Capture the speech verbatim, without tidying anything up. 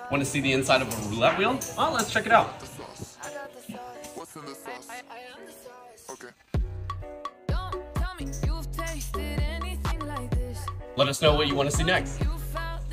Want to see the inside of a roulette wheel? Well, let's check it out. Let us know what you want to see next.